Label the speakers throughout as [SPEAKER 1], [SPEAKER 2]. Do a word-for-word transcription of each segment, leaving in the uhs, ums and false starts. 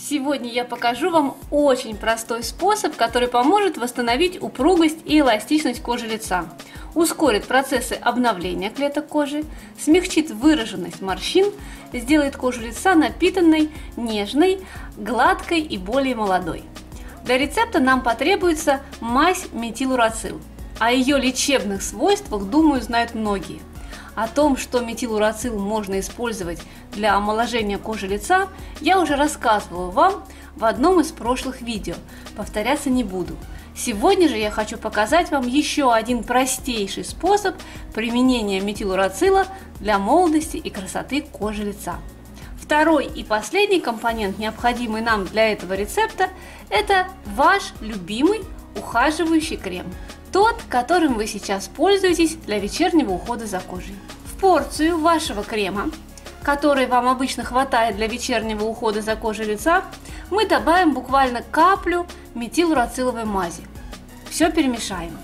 [SPEAKER 1] Сегодня я покажу вам очень простой способ, который поможет восстановить упругость и эластичность кожи лица, ускорит процессы обновления клеток кожи, смягчит выраженность морщин, сделает кожу лица напитанной, нежной, гладкой и более молодой. Для рецепта нам потребуется мазь метилурацил. О ее лечебных свойствах, думаю, знают многие. О том, что метилурацил можно использовать для омоложения кожи лица, я уже рассказывала вам в одном из прошлых видео, повторяться не буду. Сегодня же я хочу показать вам еще один простейший способ применения метилурацила для молодости и красоты кожи лица. Второй и последний компонент, необходимый нам для этого рецепта, это ваш любимый ухаживающий крем. Тот, которым вы сейчас пользуетесь для вечернего ухода за кожей. В порцию вашего крема, который вам обычно хватает для вечернего ухода за кожей лица, мы добавим буквально каплю метилурациловой мази. Все перемешаем.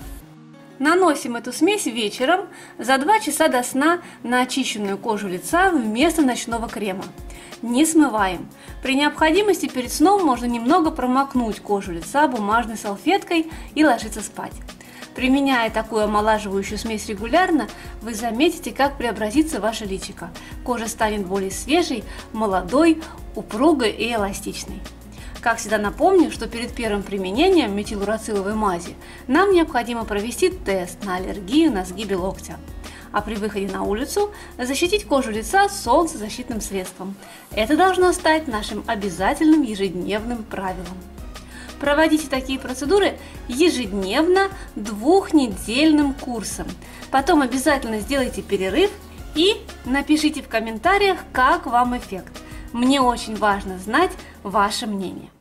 [SPEAKER 1] Наносим эту смесь вечером за два часа до сна на очищенную кожу лица вместо ночного крема. Не смываем. При необходимости перед сном можно немного промокнуть кожу лица бумажной салфеткой и ложиться спать. Применяя такую омолаживающую смесь регулярно, вы заметите, как преобразится ваше личико. Кожа станет более свежей, молодой, упругой и эластичной. Как всегда напомню, что перед первым применением метилурациловой мази нам необходимо провести тест на аллергию на сгибе локтя. А при выходе на улицу защитить кожу лица солнцезащитным средством. Это должно стать нашим обязательным ежедневным правилом. Проводите такие процедуры ежедневно двухнедельным курсом. Потом обязательно сделайте перерыв и напишите в комментариях, как вам эффект. Мне очень важно знать ваше мнение.